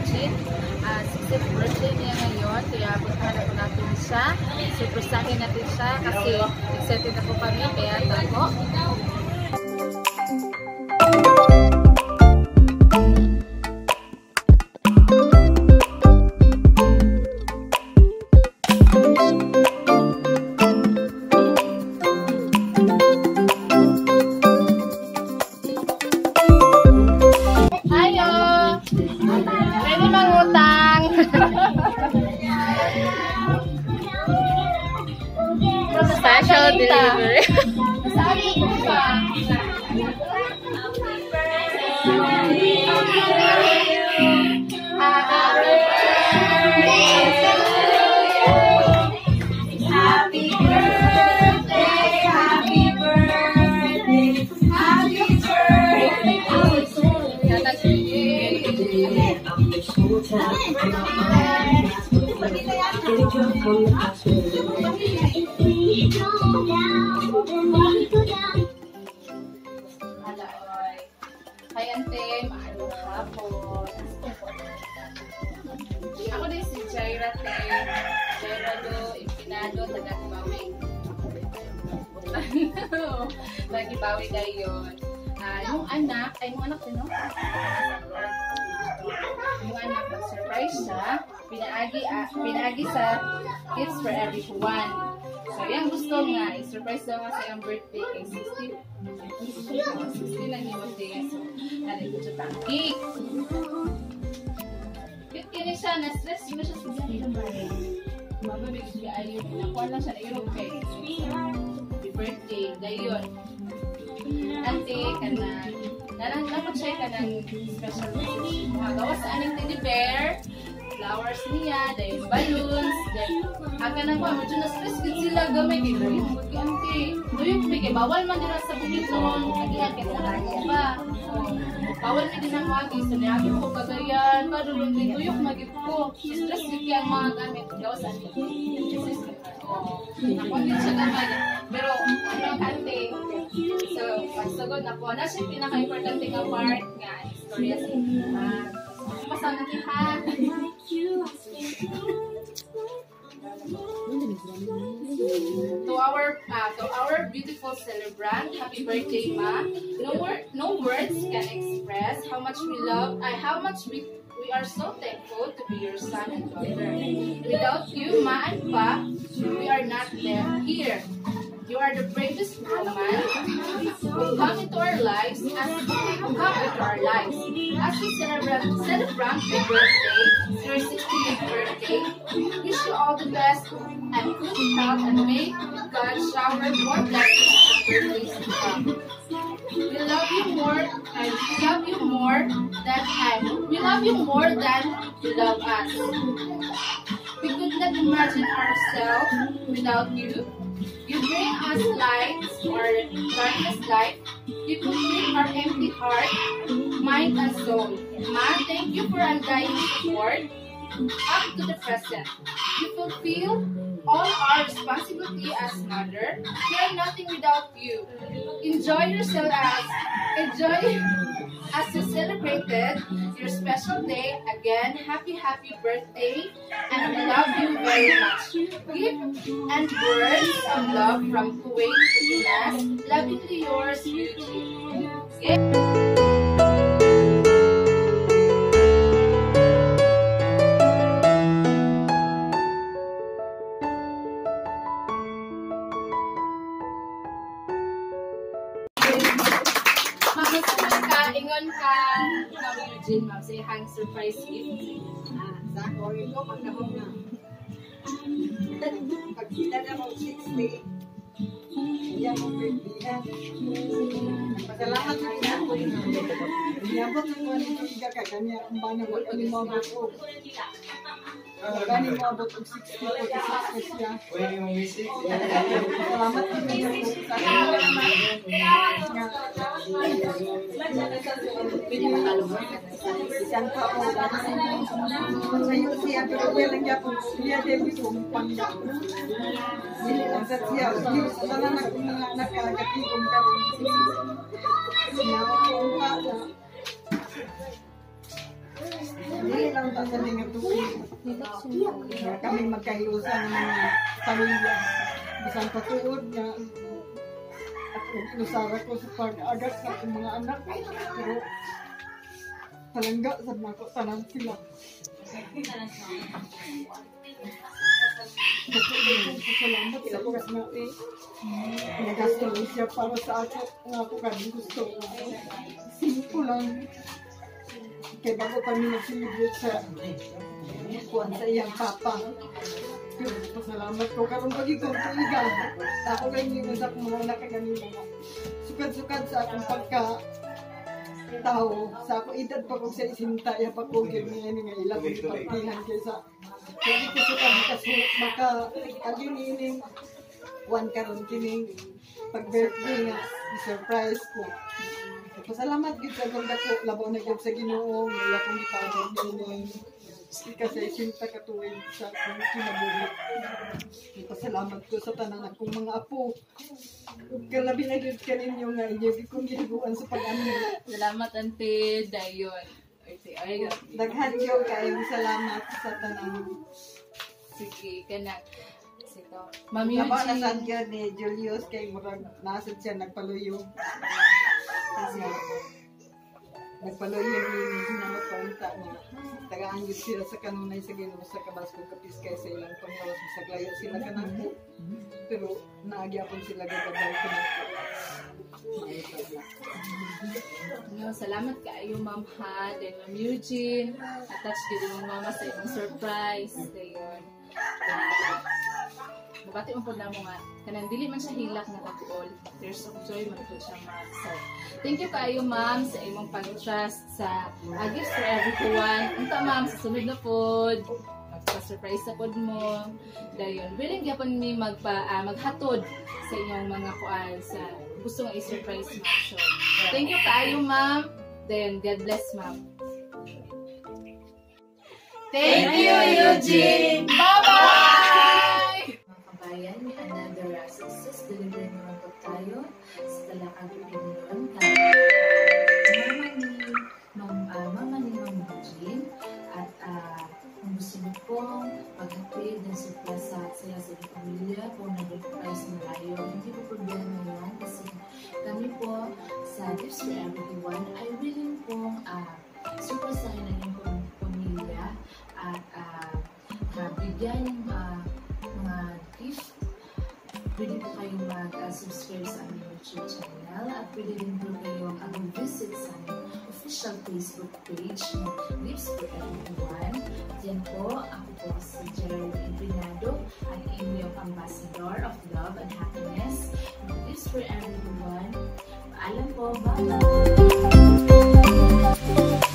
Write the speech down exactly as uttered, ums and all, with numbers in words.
Eugene. Uh, sixtieth birthday niya ngayon, kaya puntahan ako natin siya. Surprisahin natin siya kasi excited ako kami, kaya tako. Special delivery. Sabi ko pa. Happy birthday, happy birthday, happy Hi, Ante. Maayong hapon. Ako din si Jaira, te. Jaira do, Impinado, Taga-Bawi. Taga-Bawi gayon. Uh, yung anak, ay yung anak din, no? Yung anak, nag-surprise siya. Pinaagi, uh, pinaagi sa Gifts for Everyone. So, yan gusto nga, i-surprise daw nga sa yung birthday kay sixty. sixty lang yung birthday. So, narin ko siya pang cake. Cute kini siya, na-stress ko siya sa ganyan. Mababig siya ayun. Nakuha lang siya na yung kay happy birthday. Gayon. Ante, kanan. Nalang dapat siya kanang special message. Magawa sa aning teddy bear. Flowers niya, dahil balloons, dahil aga na ba, medyo na-stress din sila gamay kay Doy, mag-ante. Doy, kay bawal man din sa bukit noon, nag-iakit na kaya ba. Bawal na din ang wagi, so niyagin ko kagayan, padulong din, Doy, magit ko. Stress din kaya ang mga gamit, gawa sa akin. Nakuha din siya gamay. Pero, ano kante, so, pagsagod na po, na siya pinaka-importante nga part nga, istorya sa inyo. Pasal natin ha. To our uh, to our beautiful celebrant, happy birthday, Ma. No word, no words can express how much we love, uh, how much we we are so thankful to be your son and daughter. Without you, Ma and Pa, we are not there here. You are the bravest woman who come into our lives as who come into our lives. As we celebrate celebrate your birthday, your sixtieth birthday, wish you all the best and good health, and may God shower more blessings on birthdays to come. We love you more, and we love you more than I. We love you more than you love us. We could not imagine ourselves without you. You bring us light or darkness light. You complete our empty heart, mind, and soul. Ma, thank you for undying support up to the present. You fulfill all our responsibility as mother. We are nothing without you. Enjoy yourself as enjoy as you celebrated your special day. Again, happy happy birthday, and we love you very much. Gift and words of love from Kuwait to Pinas. Lovingly yours, Eugene. Okay. Ingon ka, Ma'am Eugene, Ma'am, say hang surprise gift. Ah, sa ako, ito, magkabong na. Pagkita na mo sixty, yan mo birthday. Pasalamat na niya ako yun. Niyabot na ko nito siya ka, kanya ang bana ko, kanya mo abot ko. Kanya mo abot ko sixty, forty-six ko siya. Salamat na niya ako sa Pwede makalumar. isang pa ako. Sa'yo siya, pero walang niya po. Siya din ko pangga. Hindi lang sa siya. Hindi sa lang ako mga anak kalagati kong karoon. Siya ako pa. Hindi lang lang ta sa mga tuwing. Kaya kami magkahiusan ng mga pamilya. Bisan patuod na ako lusara ko sa pag-agat sa akong mga anak. Pero talangga sa mga tanan sila. Salamat sa oras na eh. Nagasto lang siya para sa ako. Nga ako kami gusto. Simple lang. Kaya bago kami nag-celebrate sa kuwan sa iyang papa. Pero pasalamat ko. Karong pag-ikong tuigan. Ako lang yung sa akong mga nakaganila. Sukad-sukad sa akong pagka tao. Sa ako edad pa kung sa isinta. Ya pa ko ganyan nga ilang partihan kaysa hindi ko sukad maka aginining one karon kining pag-birthday nga i-surprise ko. Pasalamat gid sa ganda ko labaw na gyud sa Ginoo nga ila kong gipabor nining kasi isinta ka tuwing sa akong kinabuhi. Pasalamat ko sa tanan akong mga apo. Kalabi na gyud kaninyo nga inyo kong gihiguan sa pag-amin. Salamat, Ante Dayon. Ay, Daghan gyud kaayo salamat sa tanan. sige, kanang. Sito. Ma'am Labaw na sa Eugene. gyud ni Julius kay murag nasad siya nagpaluyo. Kasi nagpaluyo ni sinamot paunta niya. Tagaan gyud sila sa kanunay sa Ginoo sa Kabasco Kapis kay sa ilang panglawas sa glayo sila kanako. Pero naagyapon sila gabay kanako. No, salamat kaayo Ma'am Ha, then Ma'am Eugene. Attach gid mo mama sa imong surprise. Dayon. Bukati mo po na mo nga, kanang dili man siya hilak na pag-all. There's of joy man po siya ma'am. So, thank you kaayo ma'am sa imong pag-trust sa uh, gifts for everyone. Unta ma'am, sa sunod na pod, magpa-surprise sa pod mo. Dayon, willing gyapon mi magpa uh, maghatod sa inyong mga kuan sa gusto nga i-surprise ma'am. So, thank you kaayo ma'am. Then, God bless ma'am. Thank you, Eugene! Bye-bye! Mga kabayan, may another uh, success delivery naman po tayo sa Talakag Pilipinon. Mama ni Ma'am uh, Mama ni Ma'am Eugene at uh, kung gusto niyo pong paghatid ng surprise sa sila sa inyong pamilya kung nag-price na kayo, hindi po problema yan kasi kami po sa Gifts for Everyone ay willing pong uh, surprisehin ang inyong pamilya at uh, uh, bigyan ng uh, mga gift. Pwede po kayong mag-subscribe uh, sa aming YouTube channel at pwede din po kayong uh, visit sa aming official Facebook page na Gifts for Everyone. Diyan po, ako po si Geraldine Pinado at inyong Ambassador of Love and Happiness. Gifts for Everyone. Paalam po, bye!